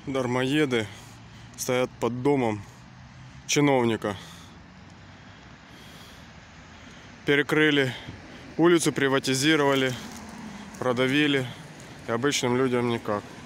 дармоеды стоят под домом чиновника. Перекрыли улицу, приватизировали, продавили. И обычным людям никак.